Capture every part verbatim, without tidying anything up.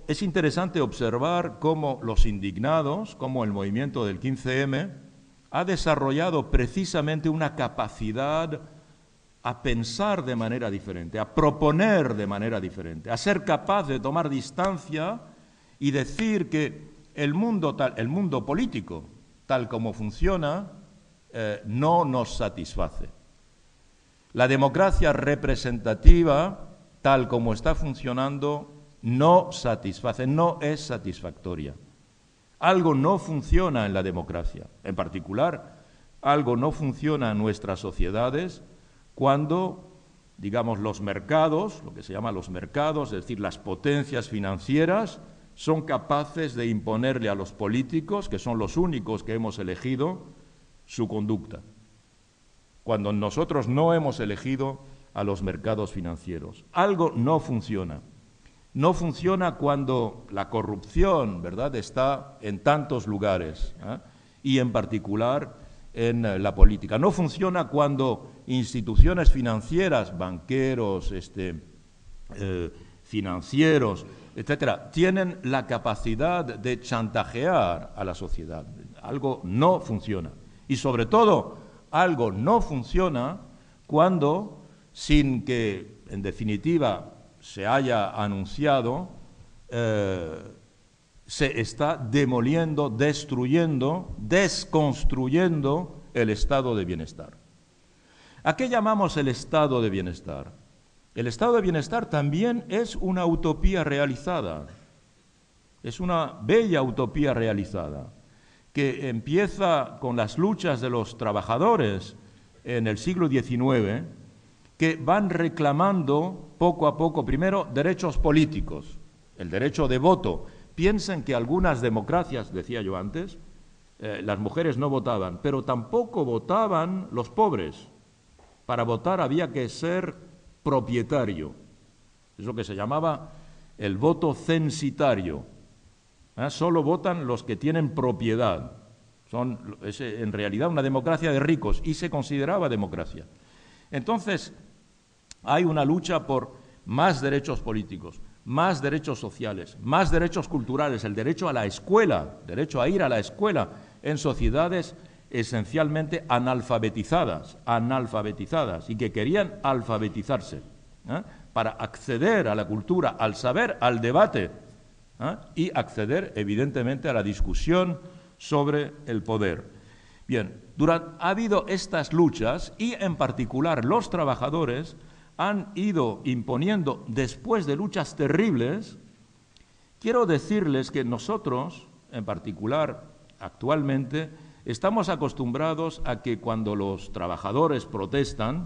es interesante observar cómo los indignados, cómo el movimiento del quince eme ha desarrollado precisamente una capacidad a pensar de manera diferente, a proponer de manera diferente, a ser capaz de tomar distancia y decir que el mundo, tal, el mundo político, tal como funciona, eh, no nos satisface. La democracia representativa, tal como está funcionando, no satisface, no es satisfactoria. Algo no funciona en la democracia. En particular, algo no funciona en nuestras sociedades cuando, digamos, los mercados, lo que se llama los mercados, es decir, las potencias financieras, son capaces de imponerle a los políticos, que son los únicos que hemos elegido, su conducta. Cuando nosotros no hemos elegido a los mercados financieros. Algo no funciona. No funciona cuando la corrupción, ¿verdad?, está en tantos lugares, ¿eh? Y en particular en la política. No funciona cuando instituciones financieras, banqueros, este, eh, financieros, etcétera, tienen la capacidad de chantajear a la sociedad. Algo no funciona. Y sobre todo, algo no funciona cuando, sin que, en definitiva, se haya anunciado, eh, se está demoliendo, destruyendo, desconstruyendo el estado de bienestar. ¿A qué llamamos el estado de bienestar? El estado de bienestar también es una utopía realizada, es una bella utopía realizada, que empieza con las luchas de los trabajadores en el siglo diecinueve, que van reclamando poco a poco, primero, derechos políticos, el derecho de voto. Piensen que algunas democracias, decía yo antes, eh, las mujeres no votaban, pero tampoco votaban los pobres. Para votar había que ser propietario. Es lo que se llamaba el voto censitario. ¿Eh? Solo votan los que tienen propiedad. Son, es en realidad una democracia de ricos y se consideraba democracia. Entonces, hay una lucha por más derechos políticos, más derechos sociales, más derechos culturales, el derecho a la escuela, derecho a ir a la escuela en sociedades esencialmente analfabetizadas, analfabetizadas y que querían alfabetizarse, ¿eh?, para acceder a la cultura, al saber, al debate, ¿eh?, y acceder evidentemente a la discusión sobre el poder. Bien, durante, ha habido estas luchas y en particular los trabajadores han ido imponiendo, después de luchas terribles, quiero decirles que nosotros, en particular, actualmente, estamos acostumbrados a que cuando los trabajadores protestan,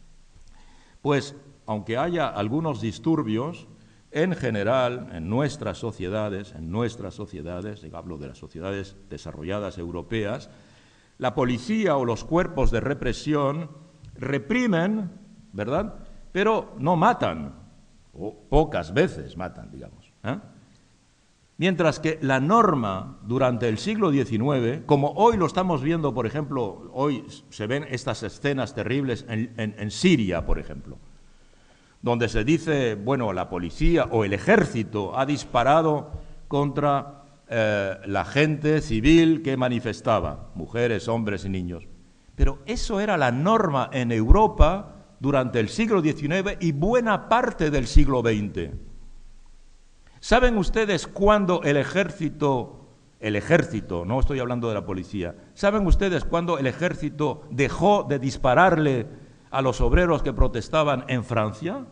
pues, aunque haya algunos disturbios, en general, en nuestras sociedades, en nuestras sociedades, hablo de las sociedades desarrolladas europeas, la policía o los cuerpos de represión reprimen, ¿verdad?, pero no matan, o pocas veces matan, digamos, ¿eh? Mientras que la norma durante el siglo diecinueve, como hoy lo estamos viendo, por ejemplo, hoy se ven estas escenas terribles en, en, en Siria, por ejemplo, donde se dice, bueno, la policía o el ejército ha disparado contra eh, la gente civil que manifestaba, mujeres, hombres y niños. Pero eso era la norma en Europa durante el siglo diecinueve y buena parte del siglo veinte. ¿Saben ustedes cuándo el ejército, el ejército, no estoy hablando de la policía, ¿saben ustedes cuándo el ejército dejó de dispararle a los obreros que protestaban en Francia?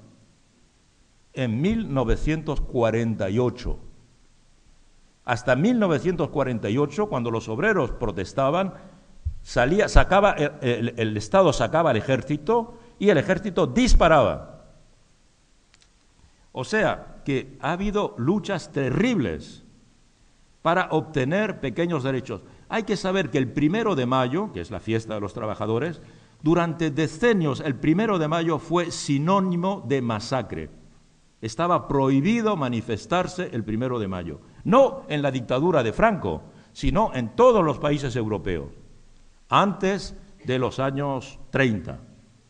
En mil novecientos cuarenta y ocho. Hasta mil novecientos cuarenta y ocho, cuando los obreros protestaban, salía, sacaba, el, el, el Estado sacaba al ejército y el ejército disparaba. O sea, que ha habido luchas terribles para obtener pequeños derechos. Hay que saber que el primero de mayo, que es la fiesta de los trabajadores, durante decenios el primero de mayo fue sinónimo de masacre. Estaba prohibido manifestarse el primero de mayo. No en la dictadura de Franco, sino en todos los países europeos, antes de los años treinta.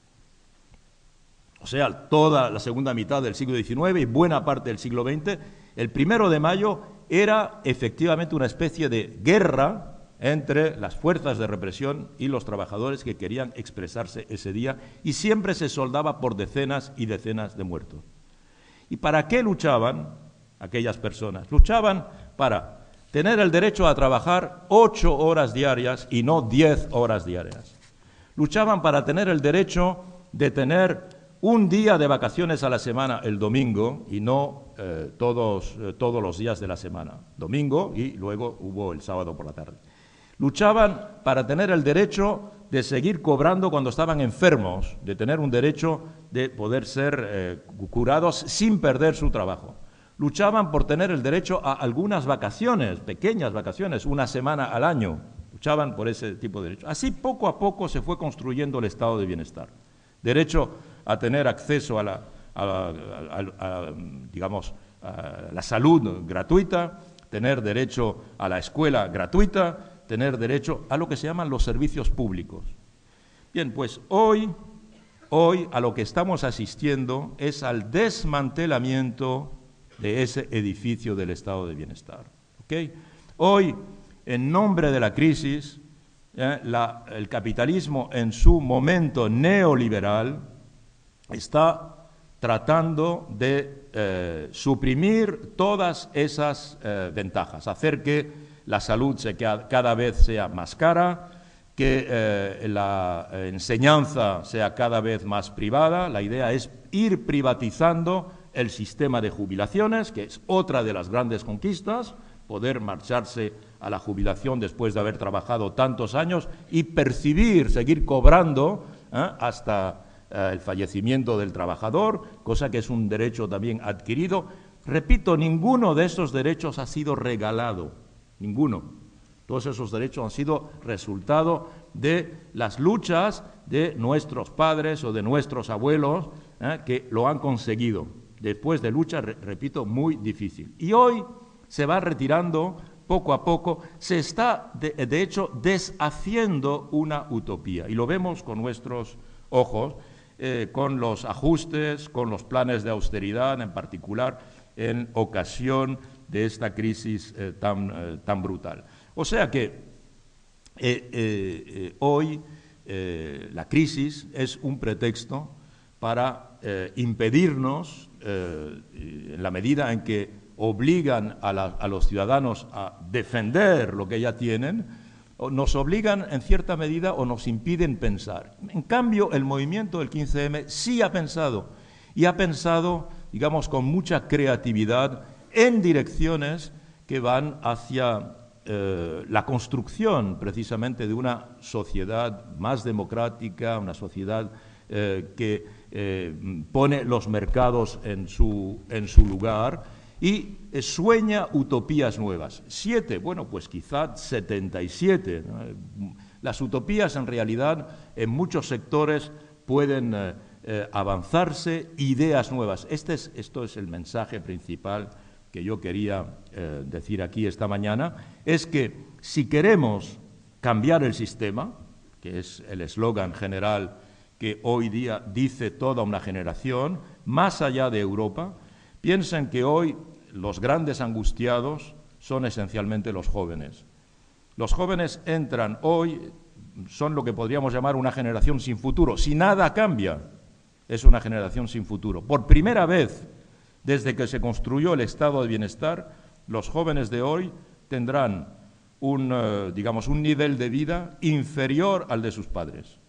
O sea, toda la segunda mitad del siglo diecinueve y buena parte del siglo veinte El primero de mayo era efectivamente una especie de guerra entre las fuerzas de represión y los trabajadores que querían expresarse ese día, y siempre se soldaba por decenas y decenas de muertos. ¿Y para qué luchaban aquellas personas? Luchaban para tener el derecho a trabajar ocho horas diarias y no diez horas diarias. Luchaban para tener el derecho de tener un día de vacaciones a la semana, el domingo, y no eh, todos, eh, todos los días de la semana. Domingo y luego hubo el sábado por la tarde. Luchaban para tener el derecho de seguir cobrando cuando estaban enfermos, de tener un derecho de poder ser eh, curados sin perder su trabajo. Luchaban por tener el derecho a algunas vacaciones, pequeñas vacaciones, una semana al año. Luchaban por ese tipo de derechos. Así poco a poco se fue construyendo el estado de bienestar. Derecho a tener acceso a la, a la a, a, digamos, a la salud gratuita, tener derecho a la escuela gratuita, tener derecho a lo que se llaman los servicios públicos. Bien, pues hoy, hoy a lo que estamos asistiendo es al desmantelamiento de ese edificio del estado de bienestar. ¿Okay? Hoy, en nombre de la crisis, eh, la, el capitalismo en su momento neoliberal está tratando de eh, suprimir todas esas eh, ventajas, hacer que la salud se, cada vez sea más cara, que eh, la enseñanza sea cada vez más privada. La idea es ir privatizando el sistema de jubilaciones, que es otra de las grandes conquistas, poder marcharse a la jubilación después de haber trabajado tantos años y percibir, seguir cobrando ¿eh? hasta eh, el fallecimiento del trabajador, cosa que es un derecho también adquirido. Repito, ninguno de esos derechos ha sido regalado. Ninguno. Todos esos derechos han sido resultado de las luchas de nuestros padres o de nuestros abuelos ¿eh? que lo han conseguido, después de luchas, re repito, muy difícil. Y hoy se va retirando poco a poco, se está, de, de hecho, deshaciendo una utopía. Y lo vemos con nuestros ojos, eh, con los ajustes, con los planes de austeridad, en particular, en ocasión de esta crisis eh, tan, eh, tan brutal. O sea que eh, eh, eh, hoy eh, la crisis es un pretexto para eh, impedirnos, eh, en la medida en que obligan a, la, a los ciudadanos a defender lo que ya tienen, nos obligan en cierta medida o nos impiden pensar. En cambio, el movimiento del quince eme sí ha pensado, y ha pensado, digamos, con mucha creatividad, en direcciones que van hacia eh, la construcción precisamente de una sociedad más democrática, una sociedad eh, que eh, pone los mercados en su, en su lugar y eh, sueña utopías nuevas. Siete, bueno, pues quizá setenta y siete. ¿no? Las utopías en realidad en muchos sectores pueden eh, eh, avanzarse, ideas nuevas. Este es, esto es el mensaje principal que yo quería eh, decir aquí esta mañana, es que si queremos cambiar el sistema, que es el eslogan general que hoy día dice toda una generación, más allá de Europa, piensen que hoy los grandes angustiados son esencialmente los jóvenes. Los jóvenes entran hoy, son lo que podríamos llamar una generación sin futuro. Si nada cambia, es una generación sin futuro. Por primera vez, desde que se construyó el estado de bienestar, los jóvenes de hoy tendrán un, eh, digamos, un nivel de vida inferior al de sus padres.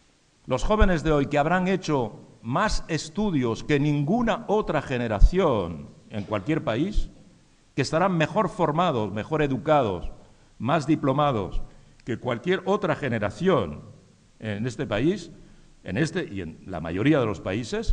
Los jóvenes de hoy, que habrán hecho más estudios que ninguna otra generación en cualquier país, que estarán mejor formados, mejor educados, más diplomados que cualquier otra generación en este país, en este y en la mayoría de los países,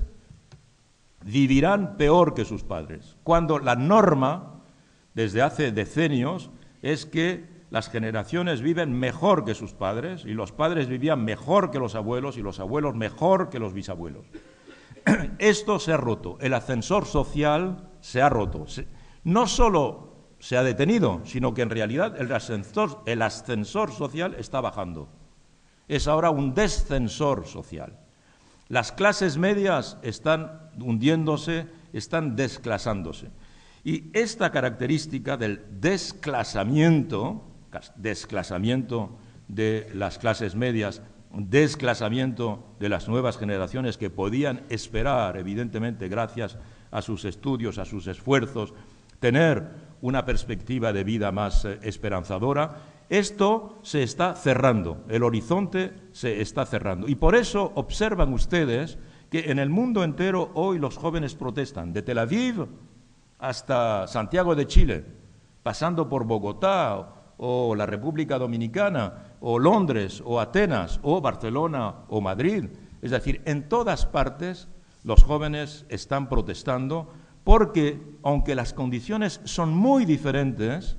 vivirán peor que sus padres, cuando la norma, desde hace decenios, es que las generaciones viven mejor que sus padres, y los padres vivían mejor que los abuelos, y los abuelos mejor que los bisabuelos. Esto se ha roto, el ascensor social se ha roto. No solo se ha detenido, sino que en realidad el ascensor, el ascensor social está bajando. Es ahora un descensor social. Las clases medias están hundiéndose, están desclasándose. Y esta característica del desclasamiento, desclasamiento de las clases medias, desclasamiento de las nuevas generaciones que podían esperar, evidentemente, gracias a sus estudios, a sus esfuerzos, tener una perspectiva de vida más eh, esperanzadora, esto se está cerrando, el horizonte se está cerrando. Y por eso observan ustedes que en el mundo entero hoy los jóvenes protestan, de Tel Aviv hasta Santiago de Chile, pasando por Bogotá o, o la República Dominicana, o Londres, o Atenas, o Barcelona, o Madrid. Es decir, en todas partes los jóvenes están protestando porque, aunque las condiciones son muy diferentes,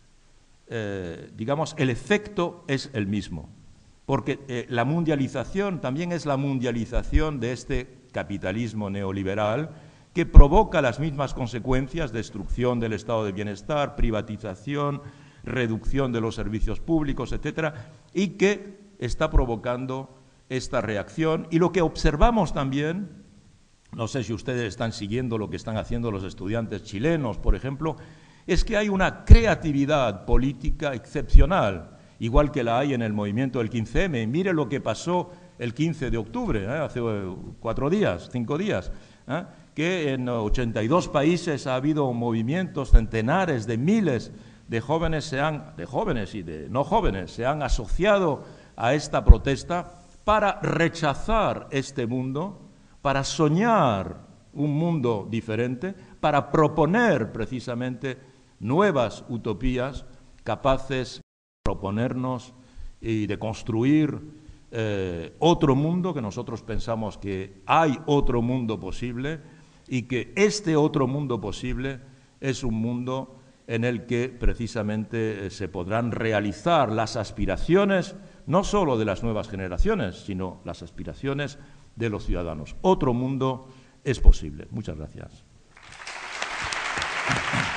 eh, digamos, el efecto es el mismo. Porque eh, la mundialización también es la mundialización de este capitalismo neoliberal que provoca las mismas consecuencias: destrucción del estado de bienestar, privatización, reducción de los servicios públicos, etcétera, y que está provocando esta reacción. Y lo que observamos también, no sé si ustedes están siguiendo lo que están haciendo los estudiantes chilenos, por ejemplo, es que hay una creatividad política excepcional, igual que la hay en el movimiento del quince eme. Mire lo que pasó el quince de octubre, ¿eh? hace cuatro días, cinco días, ¿eh? que en ochenta y dos países ha habido movimientos, centenares de miles de jóvenes, se han, de jóvenes y de no jóvenes, se han asociado a esta protesta para rechazar este mundo, para soñar un mundo diferente, para proponer precisamente nuevas utopías capaces de proponernos y de construir eh, otro mundo, que nosotros pensamos que hay otro mundo posible y que este otro mundo posible es un mundo en el que precisamente eh, se podrán realizar las aspiraciones no solo de las nuevas generaciones, sino las aspiraciones de los ciudadanos. Otro mundo es posible. Muchas gracias.